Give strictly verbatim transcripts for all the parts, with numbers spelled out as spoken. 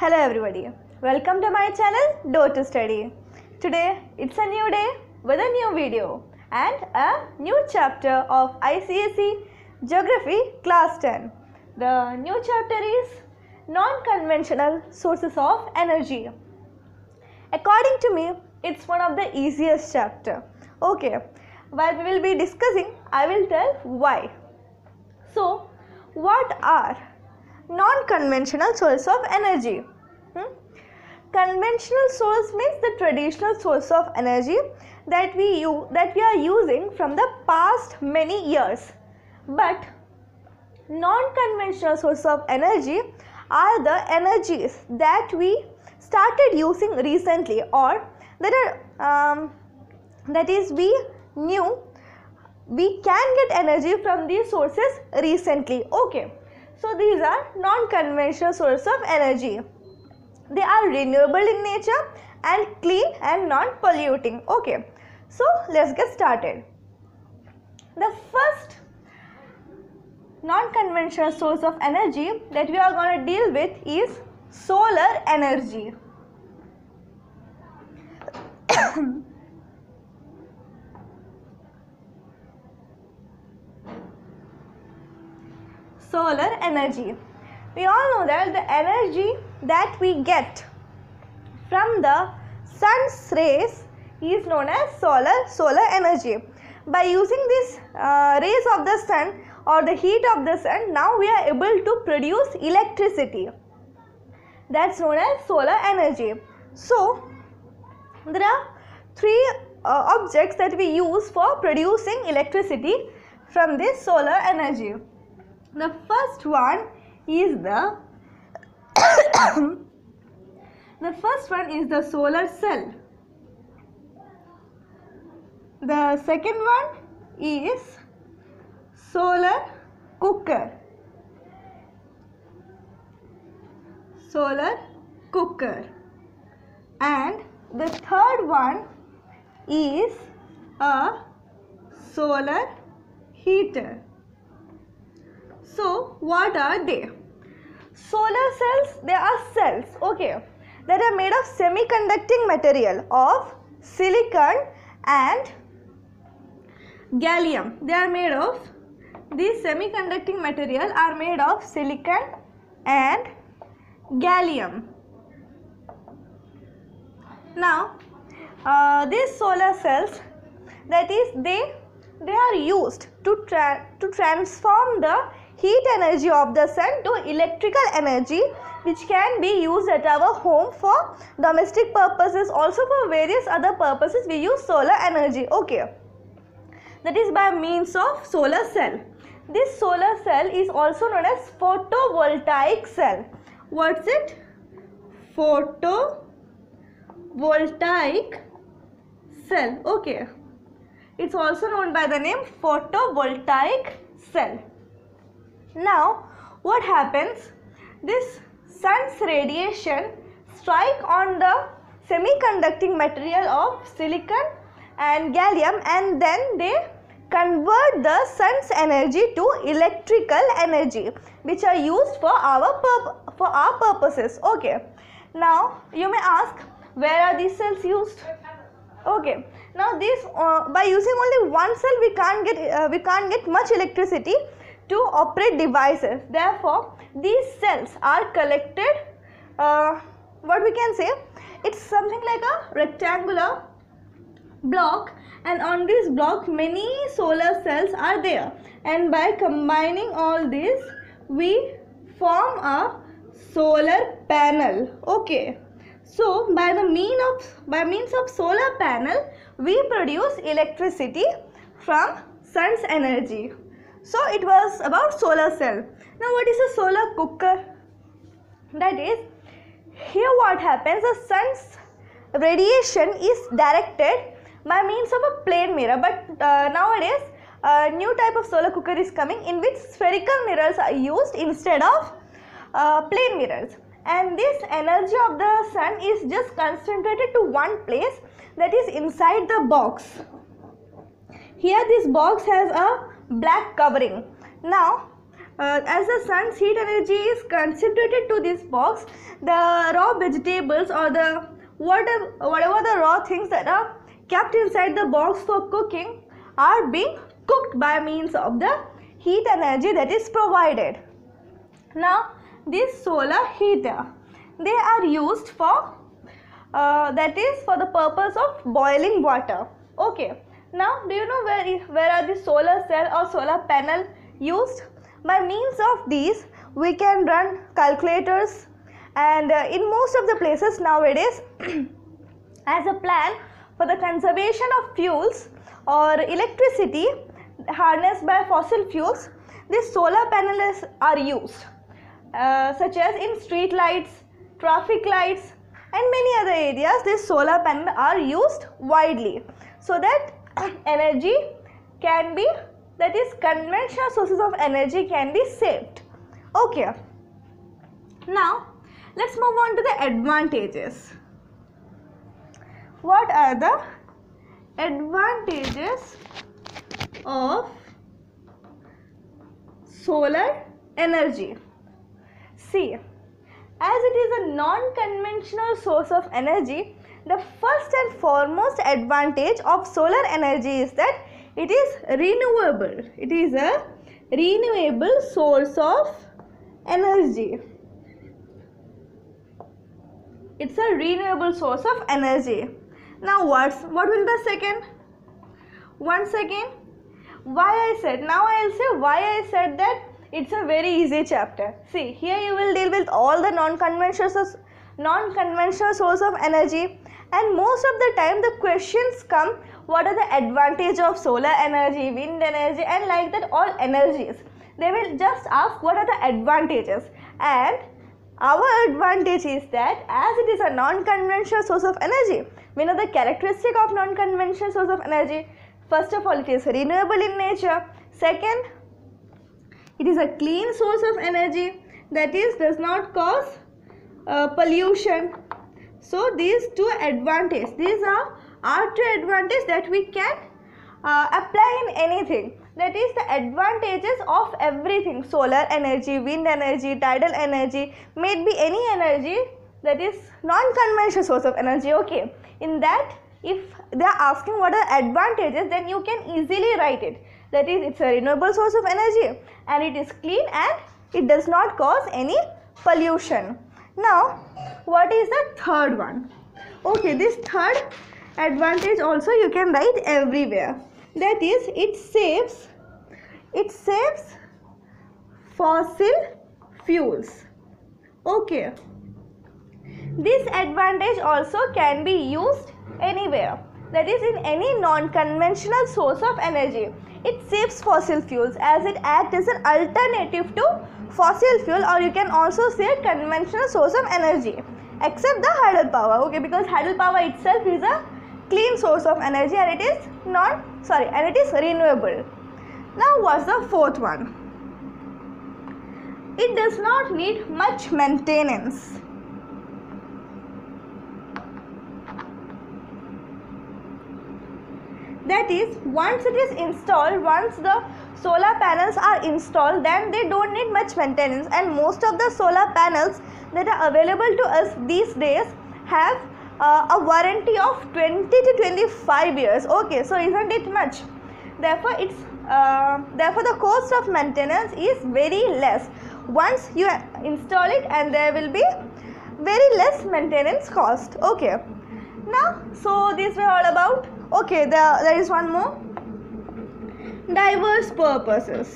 Hello everybody, welcome to my channel Do to Study. Today it's a new day with a new video and a new chapter of I C S E Geography Class ten. The new chapter is Non-Conventional Sources of Energy. According to me, it's one of the easiest chapter. Okay, while we will be discussing, I will tell why. So, what are non-conventional source of energy? Hmm? Conventional source means the traditional source of energy that we use, that we are using from the past many years. But non-conventional source of energy are the energies that we started using recently, or that are um, that is we knew we can get energy from these sources recently. Okay. So these are non-conventional sources of energy. They are renewable in nature and clean and non-polluting. Okay. So let's get started. The first non-conventional source of energy that we are going to deal with is solar energy. Solar energy. We all know that the energy that we get from the sun's rays is known as solar solar energy. By using these uh, rays of the sun or the heat of the sun, now we are able to produce electricity. That's known as solar energy. So there are three uh, objects that we use for producing electricity from this solar energy. The first one is the the first one is the solar cell. The second one is solar cooker. Solar cooker. And the third one is a solar heater. So what are they? Solar cells, they are cells, okay, that are made of semiconducting material of silicon and gallium. They are made of, these semiconducting material are made of silicon and gallium. Now, uh, these solar cells, that is, they, they are used to, tra to transform the heat energy of the sun to electrical energy, which can be used at our home for domestic purposes, also for various other purposes we use solar energy. Okay, that is by means of solar cell. This solar cell is also known as photovoltaic cell. What's it? Photovoltaic cell. Okay, it's also known by the name photovoltaic cell. Now, what happens? This sun's radiation strike on the semiconducting material of silicon and gallium, and then they convert the sun's energy to electrical energy, which are used for our purp for our purposes. Okay. Now, you may ask, where are these cells used? Okay. Now, this uh, by using only one cell, we can't get uh, we can't get much electricity to operate devices. Therefore, these cells are collected, uh, what we can say, it's something like a rectangular block, and on this block many solar cells are there, and by combining all this we form a solar panel. Okay, so by the mean of by means of solar panel we produce electricity from sun's energy. So it was about solar cell. Now what is a solar cooker? That is, here what happens, the sun's radiation is directed by means of a plane mirror, but uh, nowadays a new type of solar cooker is coming in which spherical mirrors are used instead of uh, plane mirrors, and this energy of the sun is just concentrated to one place, that is inside the box. Here this box has a black covering. Now uh, as the sun's heat energy is concentrated to this box, the raw vegetables or the whatever, whatever the raw things that are kept inside the box for cooking are being cooked by means of the heat energy that is provided. Now this solar heater, they are used for uh, that is for the purpose of boiling water. Okay, now do you know where where are the solar cell or solar panel used? By means of these we can run calculators, and uh, in most of the places nowadays as a plan for the conservation of fuels or electricity harnessed by fossil fuels, these solar panels are used, uh, such as in street lights, traffic lights and many other areas. These solar panels are used widely so that energy can be, that is conventional sources of energy can be saved. Okay, now let's move on to the advantages. What are the advantages of solar energy? See, as it is a non-conventional source of energy, the first and foremost advantage of solar energy is that it is renewable. It is a renewable source of energy. It's a renewable source of energy. Now what's what will the second? Once again, why I said, now I will say why I said that it's a very easy chapter. See, here you will deal with all the non-conventional non-conventional source of energy, and most of the time the questions come, what are the advantage of solar energy, wind energy and like that, all energies. They will just ask what are the advantages, and our advantage is that as it is a non-conventional source of energy, we know the characteristic of non-conventional source of energy. First of all, it is renewable in nature. Second, it is a clean source of energy, that is does not cause uh, pollution. So these two advantages, these are our two advantages that we can uh, apply in anything. That is the advantages of everything: solar energy, wind energy, tidal energy, may be any energy that is non-conventional source of energy. Okay, in that if they are asking what are advantages, then you can easily write it. That is, it's a renewable source of energy and it is clean and it does not cause any pollution. Now what is the third one? Okay, this third advantage also you can write everywhere. That is, it saves it saves fossil fuels. Okay, this advantage also can be used anywhere, that is in any non-conventional source of energy. It saves fossil fuels as it acts as an alternative to fossil fuel, or you can also say conventional source of energy, except the hydropower. Okay, because hydropower itself is a clean source of energy and it is not sorry and it is renewable. Now what's the fourth one? It does not need much maintenance. That is, once it is installed, once the solar panels are installed, then they don't need much maintenance, and most of the solar panels that are available to us these days have uh, a warranty of twenty to twenty-five years. Okay, so isn't it much? Therefore, it's uh, therefore the cost of maintenance is very less once you install it, and there will be very less maintenance cost. Okay, now so these were all about. Okay, there, there is one more. Diverse purposes.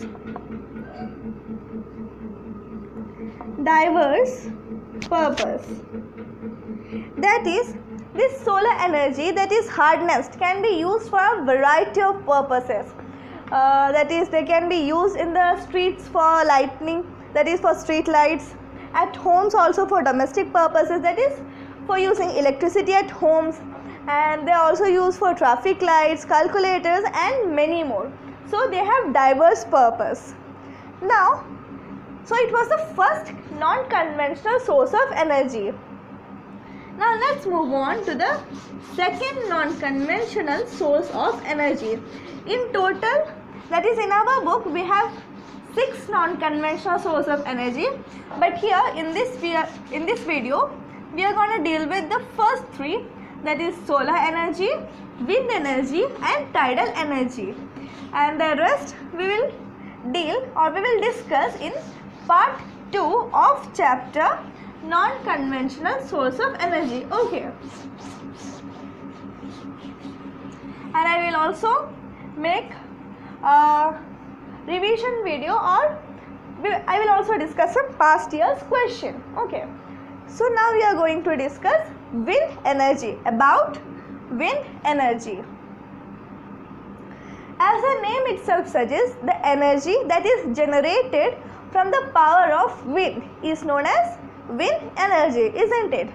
Diverse purpose. That is, this solar energy that is harnessed can be used for a variety of purposes. Uh, that is, they can be used in the streets for lighting, that is for street lights, at homes also for domestic purposes, that is for using electricity at homes, and they are also used for traffic lights, calculators and many more. So they have diverse purpose. Now, so it was the first non-conventional source of energy. Now let's move on to the second non-conventional source of energy. In total, that is in our book, we have six non-conventional sources of energy. But here in this in this video, we are going to deal with the first three, that is solar energy, wind energy and tidal energy. And the rest we will deal or we will discuss in part two of chapter non-conventional source of energy. Okay. And I will also make a revision video, or I will also discuss some past year's question. Okay. So now we are going to discuss wind energy, about wind energy. As the name itself suggests, the energy that is generated from the power of wind is known as wind energy, isn't it?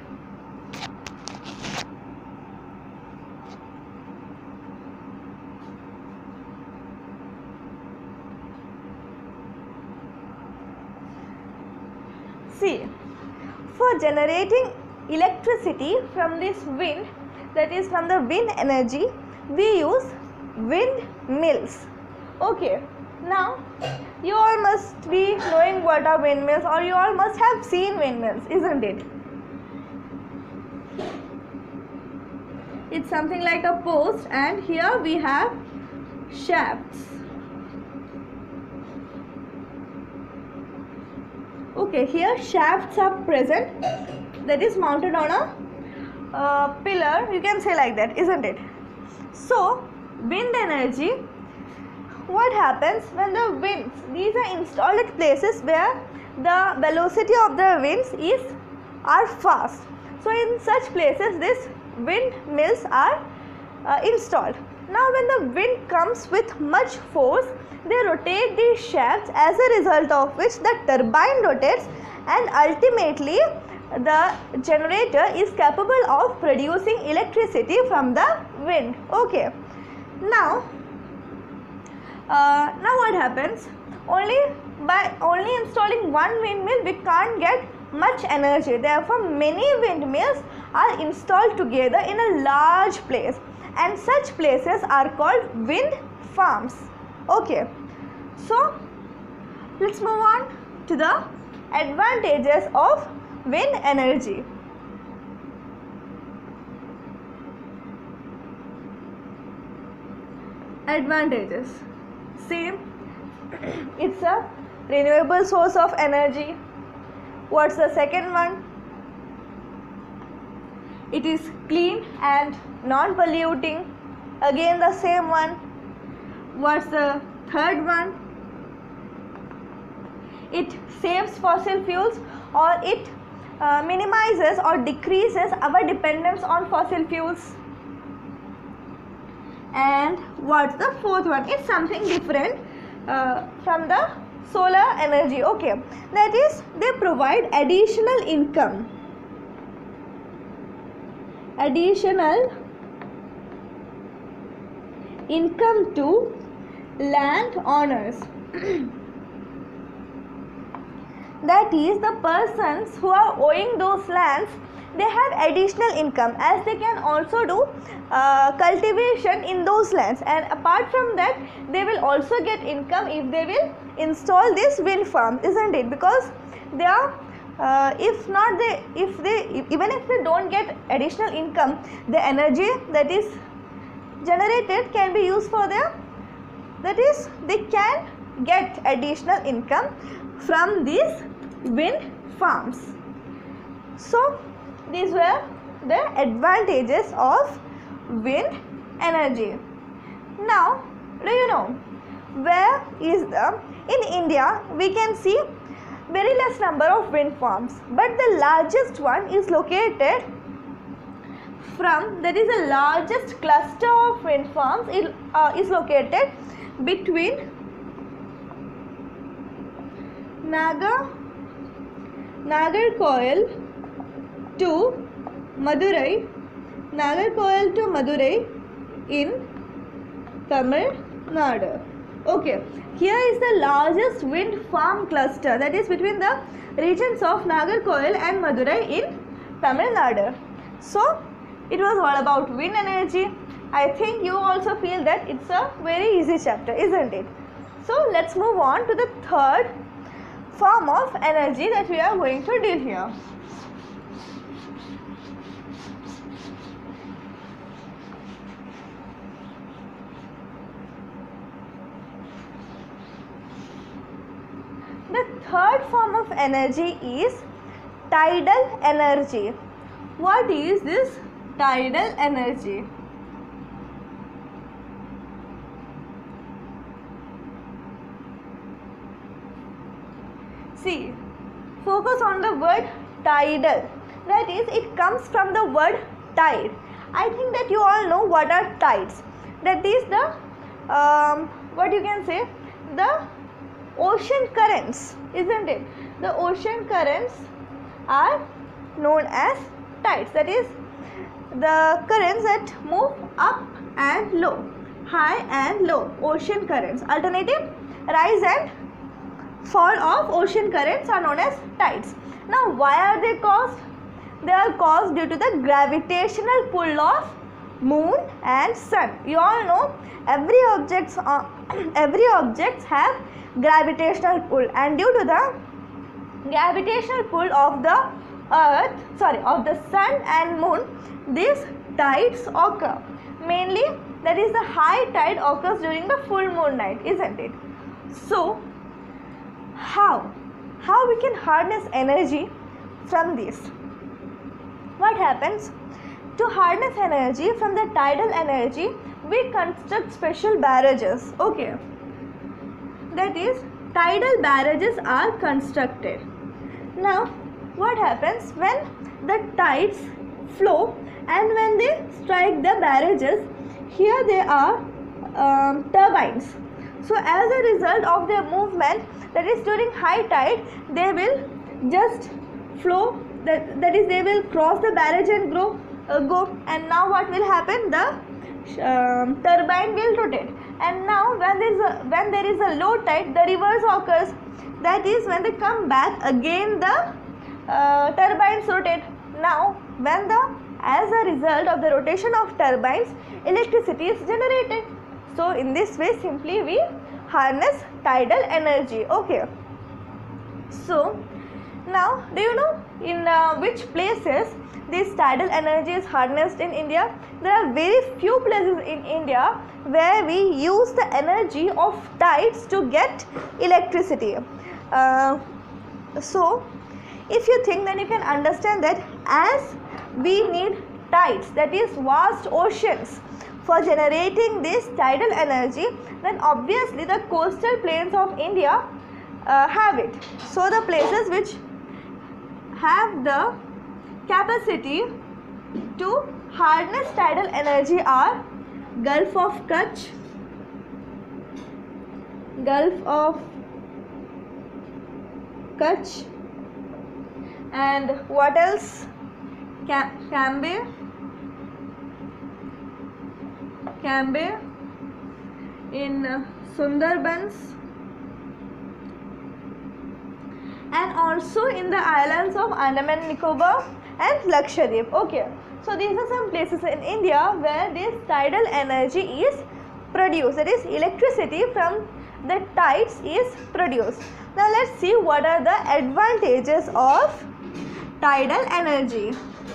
See, for generating electricity from this wind, that is from the wind energy, we use windmills. Okay, now you all must be knowing what are windmills, or you all must have seen windmills, isn't it? It's something like a post, and here we have shafts. Okay, here shafts are present, that is mounted on a uh, pillar, you can say like that, isn't it? So wind energy, what happens when the winds, these are installed at places where the velocity of the winds is are fast. So in such places this windmills are uh, installed. Now when the wind comes with much force, they rotate these shafts, as a result of which the turbine rotates, and ultimately the generator is capable of producing electricity from the wind. Okay. Now, uh, now what happens? Only by only installing one windmill we can't get much energy. Therefore, many windmills are installed together in a large place, and such places are called wind farms. Okay, so let's move on to the advantages of wind energy. Advantages. Same, it's a renewable source of energy. What's the second one? It is clean and non-polluting. Again the same one. What's the third one? It saves fossil fuels, or it uh, minimizes or decreases our dependence on fossil fuels. And what's the fourth one? It's something different uh, from the solar energy. Okay, that is, they provide additional income. Additional income to landowners. That is, the persons who are owing those lands, they have additional income, as they can also do uh, cultivation in those lands, and apart from that they will also get income if they will install this wind farm, isn't it? Because they are uh, if not they if they even if they don't get additional income, the energy that is generated can be used for their, that is, they can get additional income from these wind farms. So these were the advantages of wind energy. Now, do you know where is the, in India we can see very less number of wind farms, but the largest one is located from, that is the largest cluster of wind farms is, uh, is located between Naga, Nagarkoil to Madurai, Nagarkoil to Madurai in Tamil Nadu. Okay, here is the largest wind farm cluster, that is between the regions of Nagarkoil and Madurai in Tamil Nadu. So it was all about wind energy. I think you also feel that it's a very easy chapter, isn't it? So let's move on to the third form of energy that we are going to deal here. The third form of energy is tidal energy. What is this tidal energy? See, focus on the word tidal. That is, it comes from the word tide. I think that you all know what are tides. That is the, um, what you can say, the ocean currents, isn't it? The ocean currents are known as tides. That is, the currents that move up and low, high and low, ocean currents. Alternative, rise and fall of ocean currents are known as tides. Now, why are they caused? They are caused due to the gravitational pull of moon and sun. You all know every objects uh, every objects have gravitational pull, and due to the gravitational pull of the earth, sorry, of the sun and moon, these tides occur. Mainly, that is, the high tide occurs during the full moon night, isn't it? So, how? How we can harness energy from this? What happens? To harness energy from the tidal energy, we construct special barrages. Okay. That is, tidal barrages are constructed. Now, what happens when the tides flow and when they strike the barrages? Here they are um, turbines. So, as a result of their movement, that is during high tide, they will just flow, that, that is, they will cross the barrage and grow, uh, go, and now what will happen? The um, turbine will rotate, and now when there is a, when there is a low tide, the reverse occurs. That is, when they come back again, the uh, turbines rotate. Now, when the as a result of the rotation of turbines, electricity is generated. So, in this way, simply we harness tidal energy. Okay. So, now, do you know in uh, which places this tidal energy is harnessed in India? There are very few places in India where we use the energy of tides to get electricity. Uh, so, if you think, then you can understand that as we need tides, that is vast oceans, for generating this tidal energy, then obviously the coastal plains of India uh, have it. So, the places which have the capacity to harness tidal energy are Gulf of Kutch, Gulf of Kutch, and what else? Cam Cambay, Cambay in uh, Sundarbans, and also in the islands of Andaman and Nicobar and Lakshadweep. Okay, so these are some places in India where this tidal energy is produced, that is, electricity from the tides is produced. Now let's see what are the advantages of tidal energy.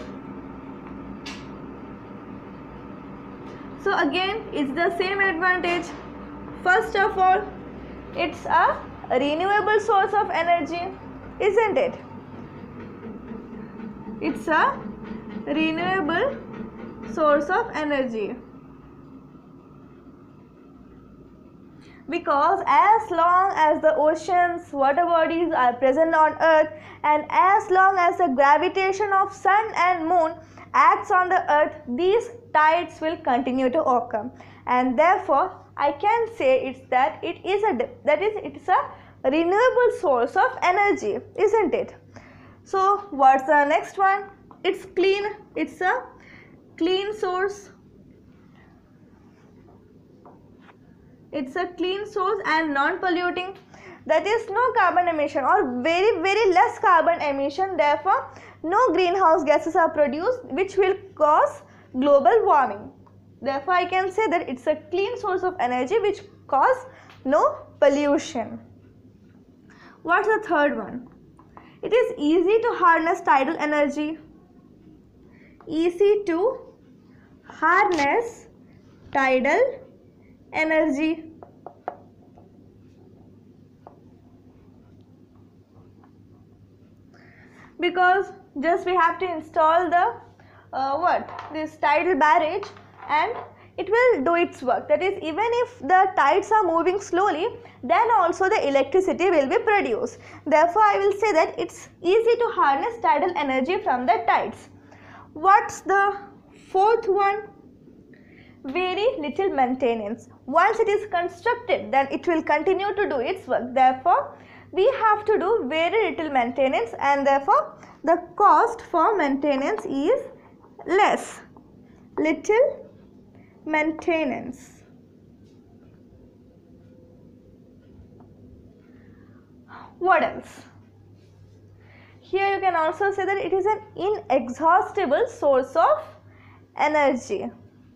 So again, it's the same advantage. First of all, it's a renewable source of energy, isn't it? It's a renewable source of energy. Because as long as the oceans, water bodies are present on earth, and as long as the gravitation of sun and moon acts on the earth, these tides will continue to occur, and therefore I can say it's that it is a that is it's a renewable source of energy, isn't it? So what's the next one? It's clean. It's a clean source. It's a clean source and non-polluting. That is, no carbon emission or very very less carbon emission. Therefore, no greenhouse gases are produced which will cause global warming. Therefore, I can say that it's a clean source of energy which cause no pollution. What's the third one? It is easy to harness tidal energy. Easy to harness tidal energy. Because just we have to install the uh, what this tidal barrage and it will do its work. That is, even if the tides are moving slowly, then also the electricity will be produced. Therefore, I will say that it's easy to harness tidal energy from the tides. What's the fourth one? Very little maintenance. Once it is constructed, then it will continue to do its work. Therefore, we have to do very little maintenance, and therefore the cost for maintenance is less. Little maintenance. What else? Here you can also say that it is an inexhaustible source of energy.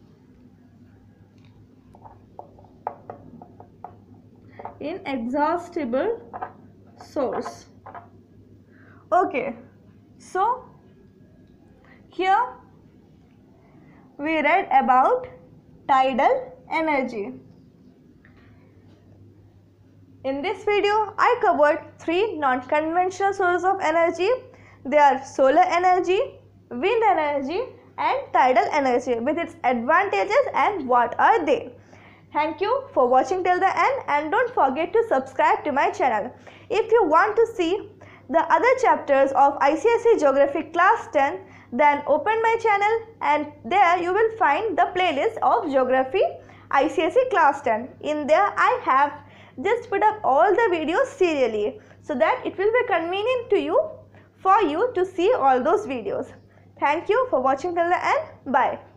Inexhaustible source. Okay, so here we read about tidal energy. In this video, I covered three non-conventional sources of energy. They are solar energy, wind energy and tidal energy with its advantages and what are they. Thank you for watching till the end, and don't forget to subscribe to my channel. If you want to see the other chapters of I C S E Geography Class ten, then open my channel and there you will find the playlist of Geography I C S E Class ten. In there I have just put up all the videos serially so that it will be convenient to you for you to see all those videos. Thank you for watching till the end. Bye.